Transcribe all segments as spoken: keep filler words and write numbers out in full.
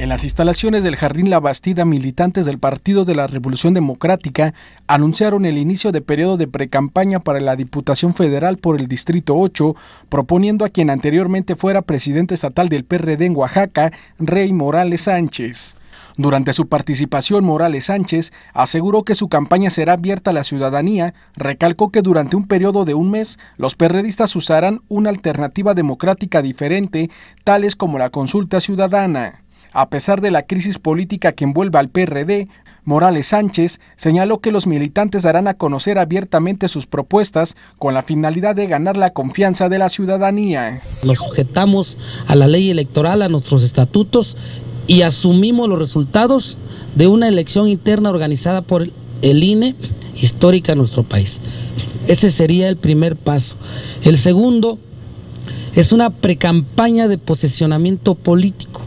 En las instalaciones del Jardín La Bastida, militantes del Partido de la Revolución Democrática anunciaron el inicio de periodo de precampaña para la Diputación Federal por el Distrito ocho, proponiendo a quien anteriormente fuera presidente estatal del P R D en Oaxaca, Rey Morales Sánchez. Durante su participación, Morales Sánchez aseguró que su campaña será abierta a la ciudadanía, recalcó que durante un periodo de un mes los perredistas usarán una alternativa democrática diferente, tales como la consulta ciudadana. A pesar de la crisis política que envuelve al P R D, Morales Sánchez señaló que los militantes darán a conocer abiertamente sus propuestas con la finalidad de ganar la confianza de la ciudadanía. Nos sujetamos a la ley electoral, a nuestros estatutos y asumimos los resultados de una elección interna organizada por el I N E, histórica en nuestro país. Ese sería el primer paso. El segundo es una precampaña de posicionamiento político,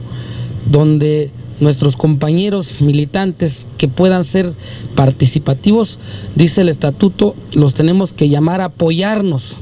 donde nuestros compañeros militantes que puedan ser participativos, dice el estatuto, los tenemos que llamar a apoyarnos.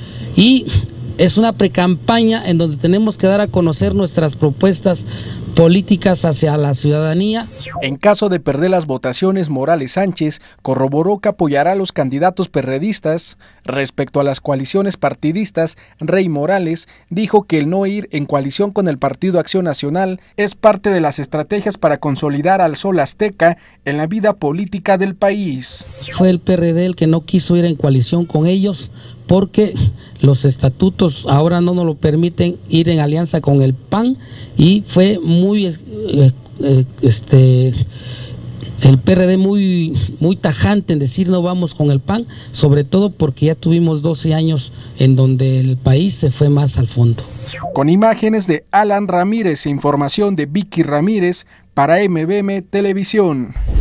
Y es una precampaña en donde tenemos que dar a conocer nuestras propuestas políticas hacia la ciudadanía. En caso de perder las votaciones, Morales Sánchez corroboró que apoyará a los candidatos perredistas. Respecto a las coaliciones partidistas, Rey Morales dijo que el no ir en coalición con el Partido Acción Nacional es parte de las estrategias para consolidar al Sol Azteca en la vida política del país. Fue el P R D el que no quiso ir en coalición con ellos, porque los estatutos ahora no nos lo permiten ir en alianza con el P A N, y fue muy eh, eh, este el P R D muy muy tajante en decir no vamos con el P A N, sobre todo porque ya tuvimos doce años en donde el país se fue más al fondo. Con imágenes de Alan Ramírez e información de Vicky Ramírez para M B M Televisión.